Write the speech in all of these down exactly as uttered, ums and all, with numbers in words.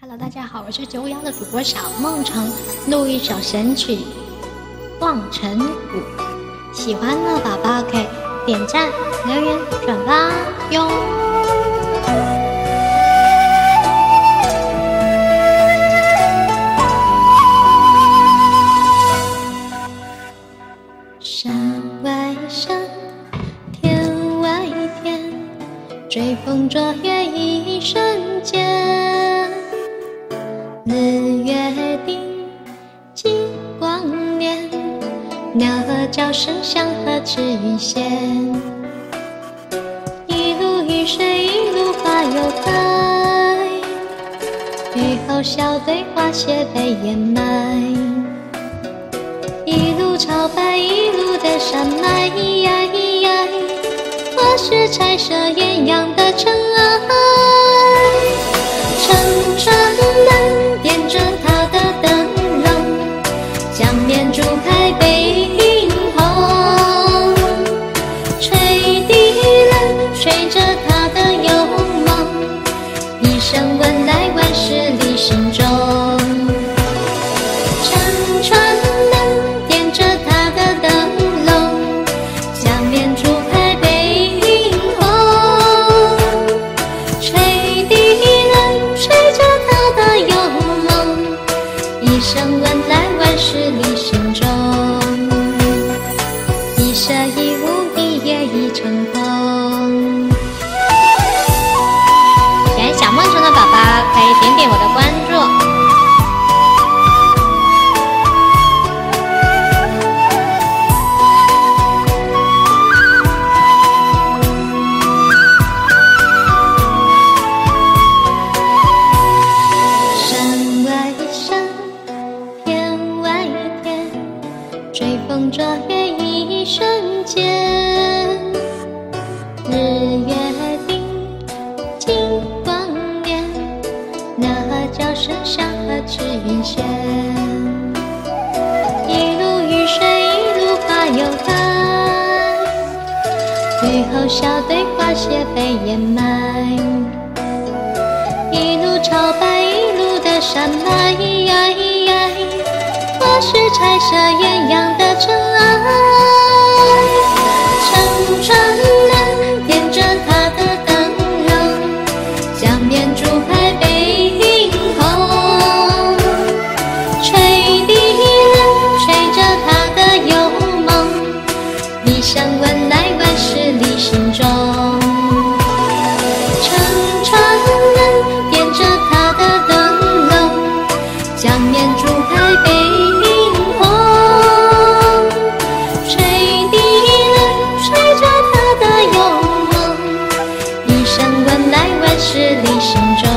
Hello， 大家好，我是九幺的主播小梦城，录一首神曲《望尘谷》，喜欢的宝宝可以点赞、留言、转发哟。山外山，天外天，追风捉月一瞬间。日月定，金光连，鸟儿叫声响和赤云仙。一路雨水一路花又开，雨后小队花谢被掩埋。一路朝拜一路的山脉，我是彩色艳阳的尘埃。乘船人点着他的灯笼，江面竹排北冰红。吹笛人吹着他的幽梦，一声问来万事离心中。乘船人点着他的灯笼，江面竹排北冰红。吹笛人吹着他的幽梦，一声问来万事离心中。一舍一无一夜已成空。喜欢小梦城的宝宝可以点点我的关注。追风捉月一瞬间，日月定，金光连，鸟儿叫声响和赤云仙。一路雨水一路花又开，雨后小队花谢被掩埋。一路朝拜一路的山脉，我是彩色艳阳的尘埃。乘船人点着他的灯笼，江面竹排北冰红。吹笛人吹着他的幽梦，一声问来万事离心中。乘船人点着他的灯笼，江面竹排北冰红。吹笛人吹着他的幽梦，一声问来万事离心中。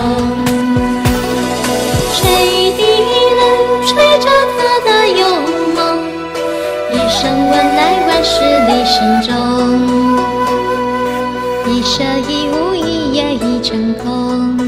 吹笛人吹着他的幽梦，一声问来万事离心中。一舍一无一夜已成空。